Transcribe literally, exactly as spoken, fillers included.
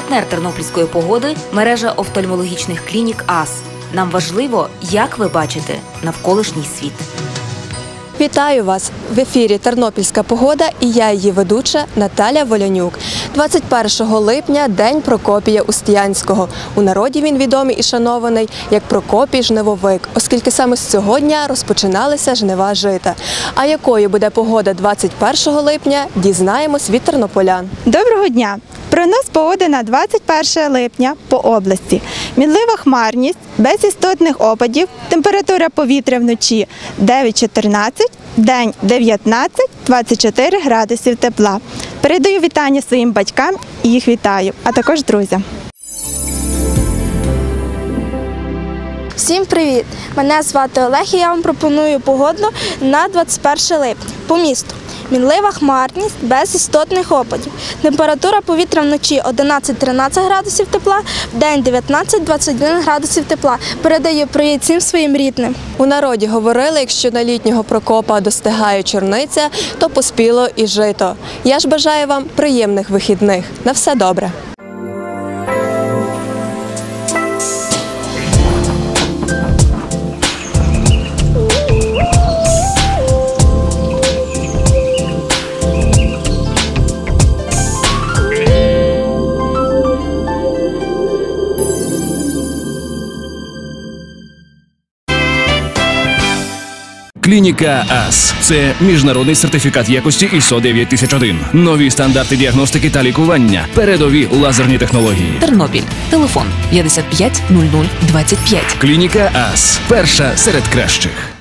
Партнер тернопільської погоди – мережа офтальмологічних клінік АС. Нам важливо, як ви бачите навколишній світ. Вітаю вас! В ефірі «Тернопільська погода» і я її ведуча Наталя Волянюк. двадцять першого липня – День Прокопія Устиянського. У народі він відомий і шанований як Прокопій Жнивовик, оскільки саме з цього дня розпочиналися жнива жита. А якою буде погода двадцять першого липня, дізнаємось від тернополян. Доброго дня! Прогноз погоди на двадцять перше липня по області. Мінлива хмарність, без істотних опадів, температура повітря вночі дев'ять - чотирнадцять, день дев'ятнадцять - двадцять чотири градусів тепла. Передаю вітання своїм батькам і їх вітаю, а також друзям. Всім привіт! Мене звати Олег і я вам пропоную погоду на двадцять перше липня по місту. Мінлива хмарність, без істотних опадів. Температура повітря вночі одинадцять - тринадцять градусів тепла, в день дев'ятнадцять - двадцять один градусів тепла. Передаю привіт всім своїм рідним. У народі говорили, якщо на літнього Прокопа достигає чорниця, то поспіло і жито. Я ж бажаю вам приємних вихідних. На все добре! Клініка АС – це міжнародний сертифікат якості ай ес о дев'ять тисяч один. Нові стандарти діагностики та лікування. Передові лазерні технології. Тернопіль. Телефон п'ятдесят п'ять нуль нуль двадцять п'ять. Клініка АС – перша серед кращих.